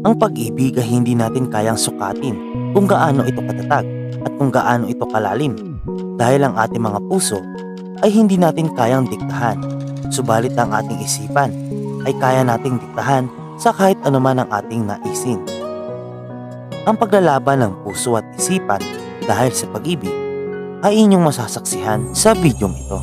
Ang pag-ibig ay hindi natin kayang sukatin kung gaano ito katatag at kung gaano ito kalalim, dahil ang ating mga puso ay hindi natin kayang diktahan, subalit ang ating isipan ay kaya nating diktahan sa kahit anuman ang ating naisin. Ang paglalaban ng puso at isipan dahil sa pag-ibig ay inyong masasaksihan sa bidyong ito.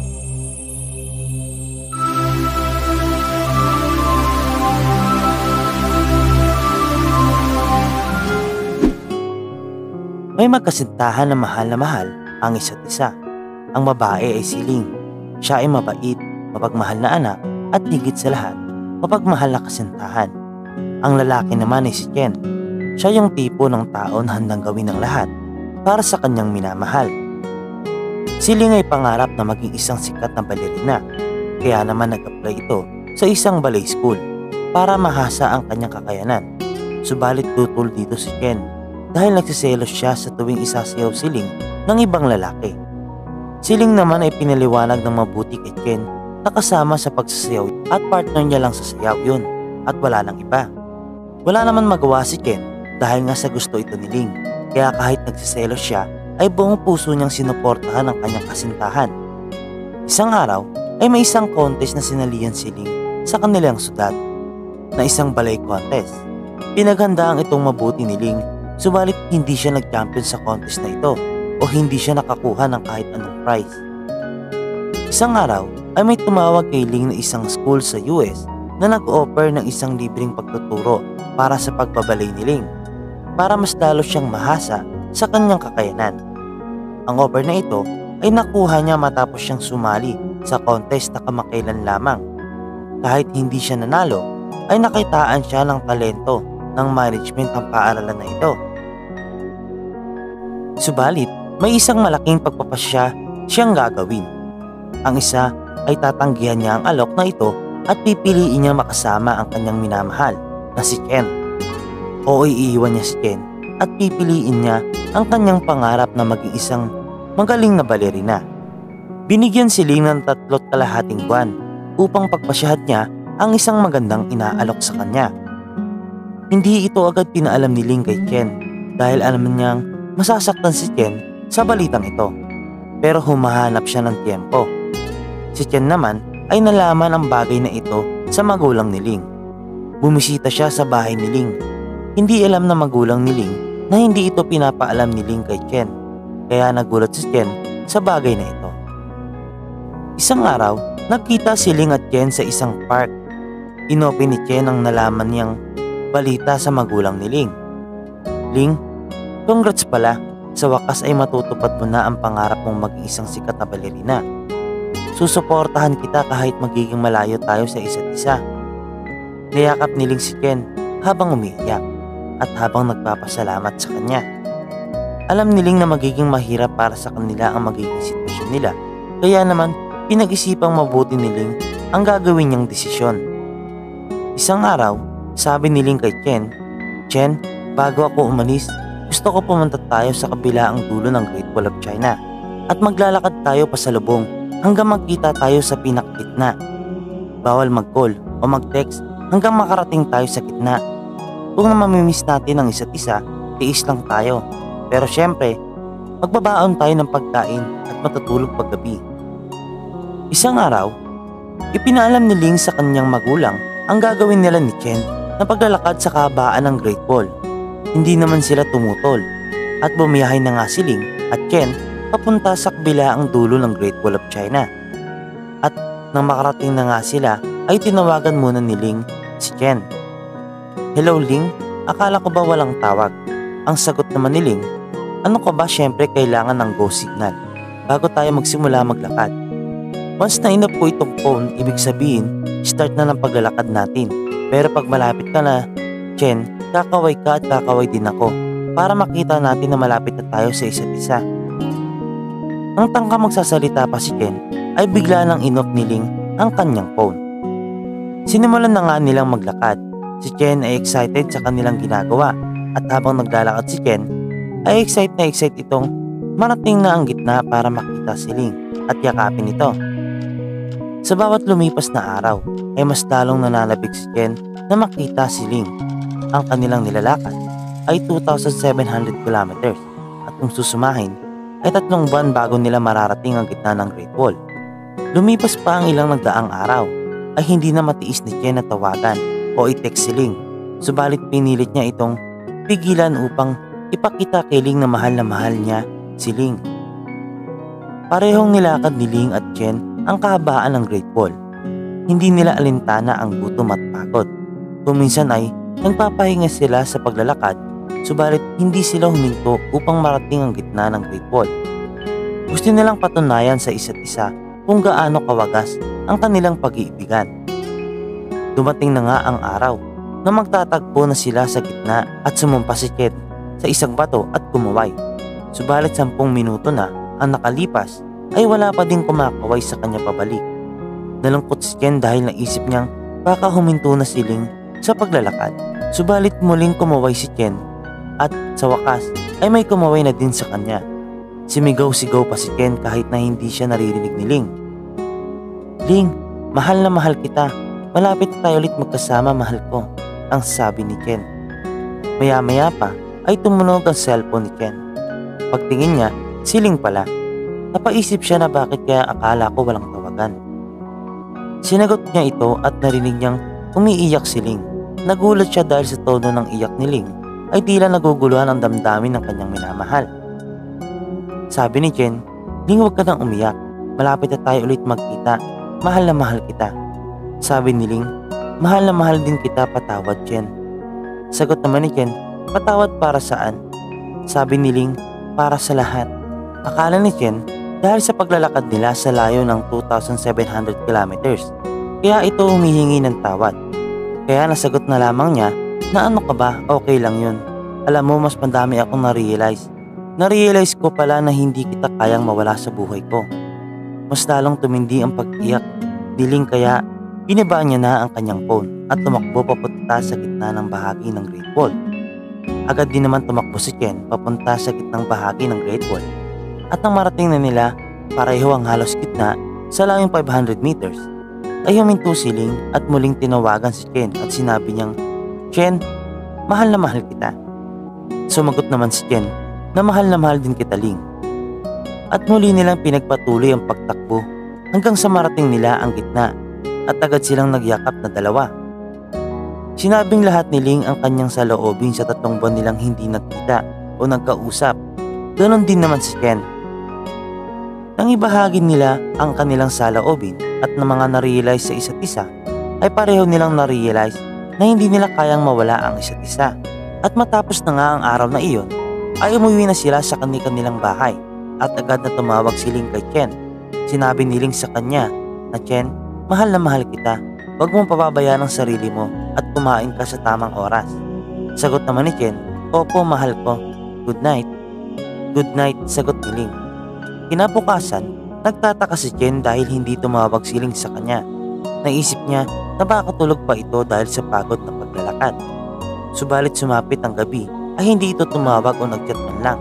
May magkasintahan na mahal ang isa't isa. Ang babae ay si Ling. Siya ay mabait, mapagmahal na anak at higit sa lahat, mapagmahal na kasintahan. Ang lalaki naman ay si Chen. Siya yung tipo ng tao na handang gawin ng lahat para sa kanyang minamahal. Si Ling ay pangarap na maging isang sikat na balerina, kaya naman nag-apply ito sa isang ballet school para mahasa ang kanyang kakayanan. Subalit tutol dito si Chen dahil nagsiselos siya sa tuwing isasayaw si Ling ng ibang lalaki. Si Ling naman ay pinaliwanag ng mabuti kay Chen na kasama sa pagsasayaw at partner niya lang sa sayaw yun at wala nang iba. Wala naman magawa si Chen dahil nga sa gusto ito ni Ling, kaya kahit nagsiselos siya ay buong puso niyang sinuportahan ang kanyang kasintahan. Isang araw ay may isang contest na sinalihan si Ling sa kanilang syudad na isang ballet contest. Pinaghandaan itong mabuti ni Ling, subalit hindi siya nag-champion sa contest na ito o hindi siya nakakuha ng kahit anong prize. Isang araw ay may tumawag kay Ling na isang school sa US na nag-offer ng isang libreng pagtuturo para sa pagbabalay ni Ling para mas lalo siyang mahasa sa kanyang kakayanan. Ang offer na ito ay nakuha niya matapos siyang sumali sa contest na kamakailan lamang. Kahit hindi siya nanalo, ay nakitaan siya ng talento ng management ng paaralan na ito. Subalit, may isang malaking pagpapasya siyang gagawin. Ang isa ay tatanggihan niya ang alok na ito at pipiliin niya makasama ang kanyang minamahal na si Chen. O iiwan niya si Chen at pipiliin niya ang kanyang pangarap na maging isang magaling na balerina. Binigyan si Ling ng 3.5 buwan upang pagpasyahan niya ang isang magandang inaalok sa kanya. Hindi ito agad pinaalam ni Ling kay Chen dahil alam niyang masasaktan si Chen sa balitang ito. Pero humahanap siya ng tiempo. Si Chen naman ay nalaman ang bagay na ito sa magulang ni Ling. Bumisita siya sa bahay ni Ling. Hindi alam na magulang ni Ling na hindi ito pinapaalam ni Ling kay Chen, kaya nagulat si Chen sa bagay na ito. Isang araw, nagkita si Ling at Chen sa isang park. Inopen ni Chen ang nalaman niyang balita sa magulang ni Ling. Ling, congrats pala, sa wakas ay matutupad mo na ang pangarap mong maging isang sikat na balerina. Susuportahan kita kahit magiging malayo tayo sa isa't isa. Niyakap ni Ling si Chen habang umiiyak at habang nagpapasalamat sa kanya. Alam ni Ling na magiging mahirap para sa kanila ang magiging sitwasyon nila, kaya naman pinag-isipang mabuti ni Ling ang gagawin niyang desisyon. Isang araw, sabi ni Ling kay Chen, "Chen, bago ako umalis, gusto ko pumunta tayo sa kabilaang dulo ng Great Wall of China at maglalakad tayo pasalubong hanggang magkita tayo sa pinakagitna. Bawal mag-call o mag-text hanggang makarating tayo sa gitna. Kung mamimiss natin ang isa't isa, tiis lang tayo. Pero syempre, magbabaon tayo ng pagkain at matutulog paggabi." Isang araw, ipinaalam ni Ling sa kanyang magulang ang gagawin nila ni Chen na paglalakad sa kahabaan ng Great Wall. Hindi naman sila tumutol at bumiyahe na nga si Ling at Chen papunta sa kabilaang dulo ng Great Wall of China. At nang makarating na nga sila ay tinawagan muna ni Ling si Chen. "Hello Ling, akala ko ba walang tawag?" Ang sagot naman ni Ling, "Ano ka ba, syempre kailangan ng go signal bago tayo magsimula maglakad. Once na inop ko itong phone, ibig sabihin start na ng paglalakad natin. Pero pag malapit ka na, Chen, kakaway ka at kakaway din ako para makita natin na malapit na tayo sa isa't isa." Ang tangka magsasalita pa si Chen ay bigla nang inop ni Ling ang kanyang phone. Sinimulan na nga nilang maglakad. Si Chen ay excited sa kanilang ginagawa at habang naglalakad si Chen ay excited itong marating na ang gitna para makita si Ling at yakapin ito. Sa bawat lumipas na araw ay mas lalong nananabik si Chen na makita si Ling. Ang kanilang nilalakad ay 2,700 kilometers at kung susumahin ay 3 buwan bago nila mararating ang gitna ng Great Wall. Lumipas pa ang ilang nagdaang araw ay hindi na matiis ni Chen na tawagan o i-text si Ling, subalit pinilit niya itong pigilan upang ipakita kay Ling na mahal niya si Ling. Parehong nilakad ni Ling at Chen ang kahabaan ng Great Wall. Hindi nila alintana ang gutom at pagod. Kung minsan ay nagpapahinga sila sa paglalakad, subalit hindi sila huminto upang marating ang gitna ng Great Wall. Gusto nilang patunayan sa isa't isa kung gaano kawagas ang kanilang pag-iibigan. Dumating na nga ang araw na magtatagpo na sila sa gitna at sumumpa si Chen sa isang bato at kumaway. Subalit 10 minuto na ang nakalipas ay wala pa din kumakaway sa kanya pabalik. Nalungkot si Chen dahil naisip niyang baka huminto na si Ling sa paglalakad. Subalit muling kumaway si Chen at sa wakas ay may kumaway na din sa kanya. Simigaw-sigaw pa si Chen kahit na hindi siya naririnig ni Ling. "Ling, mahal na mahal kita. Malapit na tayo ulit magkasama, mahal ko," ang sabi ni Chen. Maya-maya pa ay tumunog ang cellphone ni Chen. Pagtingin niya, si Ling pala. Napaisip siya na bakit kaya akala ko walang tawagan. Sinagot niya ito at narinig niyang umiiyak si Ling. Nagulat siya dahil sa tono ng iyak ni Ling ay tila naguguluhan ang damdamin ng kanyang minamahal. Sabi ni Chen, "Ling, huwag ka nang umiyak. Malapit na tayo ulit magkita. Mahal na mahal kita." Sabi ni Ling, "Mahal na mahal din kita, patawad, Chen." Sagot naman ni Chen, "Patawad para saan?" Sabi ni Ling, "Para sa lahat." Akala ni Chen dahil sa paglalakad nila sa layo ng 2,700 kilometers, kaya ito humihingi ng tawad. Kaya nasagot na lamang niya na ano ka ba, okay lang yun. Alam mo, mas madami akong na-realize. Na-realize ko pala na hindi kita kayang mawala sa buhay ko. Mas lalong tumindi ang pag-iyak ni Ling kaya binaba niya na ang kanyang phone at tumakbo papunta sa gitna ng bahagi ng Great Wall. Agad din naman tumakbo si Chen papunta sa gitnang bahagi ng Great Wall. At nang marating na nila pareho ang halos gitna sa layong 500 meters, ay huminto si Ling at muling tinawagan si Chen at sinabi niyang, "Chen, mahal na mahal kita." Sumagot naman si Chen na mahal din kita, Ling. At muli nilang pinagpatuloy ang pagtakbo hanggang sa marating nila ang gitna at agad silang nagyakap na dalawa. Sinabing lahat ni Ling ang kanyang saloobin sa 3 buwan nilang hindi nagkita o nagkausap. Ganon din naman si Chen. Nang ibahagi nila ang kanilang saloobin at na mga na-realize sa isa't isa, ay pareho nilang na-realize na hindi nila kayang mawala ang isa't isa. At matapos na nga ang araw na iyon, ay umuwi na sila sa kanilang bahay at agad na tumawag si Ling kay Chen. Sinabi ni Ling sa kanya na, "Chen, mahal na mahal kita. Huwag mong pababayaan ang sarili mo at kumain ka sa tamang oras." Sagot naman ni Chen, "Opo, mahal ko. Good night." "Good night," sagot ni Ling. Kinabukasan, nagtataka si Chen dahil hindi tumawag si Ling sa kanya. Naisip niya na baka tulog pa ito dahil sa pagod na paglalakad. Subalit sumapit ang gabi ay hindi ito tumawag o nagchat man lang.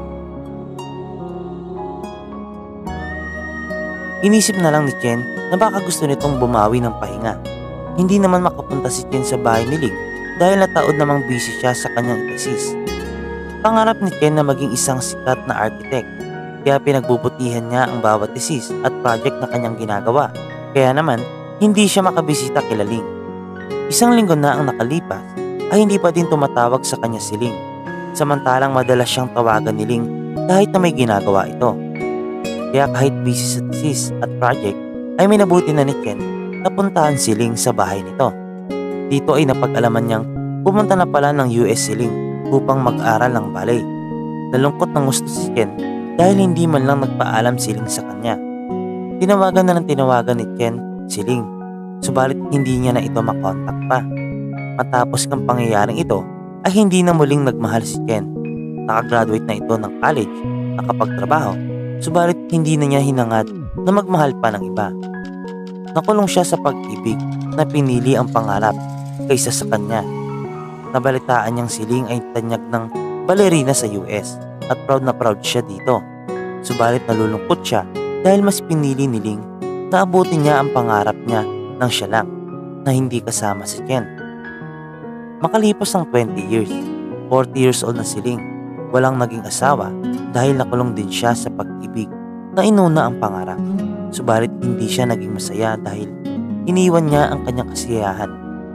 Inisip na lang ni Chen na baka gusto nitong bumawi ng pahinga. Hindi naman makapunta si Chen sa bahay ni Ling dahil nataod namang busy siya sa kanyang thesis. Pangarap ni Chen na maging isang sikat na architect, kaya pinagbubutihan niya ang bawat thesis at project na kanyang ginagawa. Kaya naman, hindi siya makabisita kila Ling. 1 linggo na ang nakalipas ay hindi pa din tumatawag sa kanya si Ling. Samantalang madalas siyang tawagan ni Ling kahit na may ginagawa ito. Kaya kahit busy sa thesis at project, ay minabuti na ni Chen na puntahan si Ling sa bahay nito. Dito ay napag-alaman niyang pumunta na pala ng US si Ling upang mag-aral ng ballet. Nalungkot ng gusto si Chen dahil hindi man lang nagpaalam si Ling sa kanya. Tinawagan na ng tinawagan ni Chen si Ling, subalit hindi niya na ito makontak pa. Matapos ng pangyayaring ito ay hindi na muling nagmahal si Chen. Nakagraduate na ito ng college, nakapagtrabaho, subalit hindi na niya hinangad na magmahal pa ng iba. Nakulong siya sa pag-ibig na pinili ang pangarap kaysa sa kanya. Nabalitaan niyang si Ling ay tanyag ng balerina sa US at proud na proud siya dito. Subalit nalulungkot siya dahil mas pinili ni Ling na abutin niya ang pangarap niya nang siya lang na hindi kasama si Chen. Makalipas ang 20 years, 40 years old na si Ling. Walang naging asawa dahil nakulong din siya sa pag-ibig na inuna ang pangarap. Subalit hindi siya naging masaya dahil iniwan niya ang kanyang kasiyahan.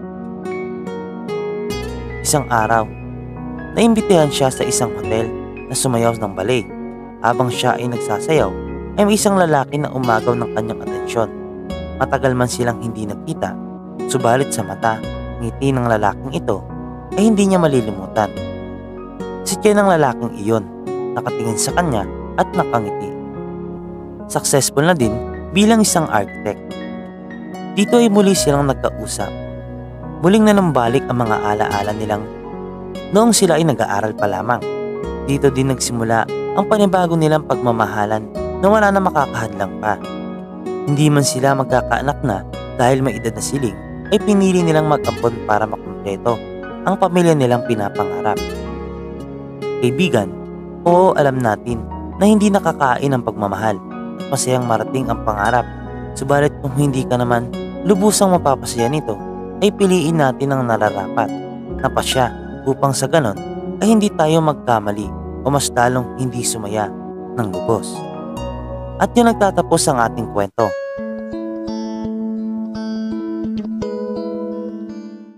Isang araw, naimbitahan siya sa isang hotel na sumayaw ng ballet. Habang siya ay nagsasayaw, ay may isang lalaki na umagaw ng kanyang atensyon. Matagal man silang hindi nagkita, subalit sa mata, ngiti ng lalaking ito ay hindi niya malilimutan. Si Chen ang lalaking iyon, nakatingin sa kanya at nakangiti. Successful na din bilang isang architect. Dito ay muli silang nagkausap. Muling nanumbalik ang mga alaala nilang noong sila ay nag-aaral pa lamang. Dito din nagsimula ang panibago nilang pagmamahalan na wala na makakahadlang pa. Hindi man sila magkakaanak na dahil may edad na siling, ay pinili nilang mag-ampon para makumpleto ang pamilya nilang pinapangarap. Kaibigan, oo, alam natin na hindi nakakain ang pagmamahal. Masayang marating ang pangarap. Subalit kung hindi ka naman lubusang mapapasaya nito, ay piliin natin ang nararapat na pasya upang sa ganon ay hindi tayo magkamali o mas lalong hindi sumaya ng lubos. At yun nagtatapos ang ating kwento.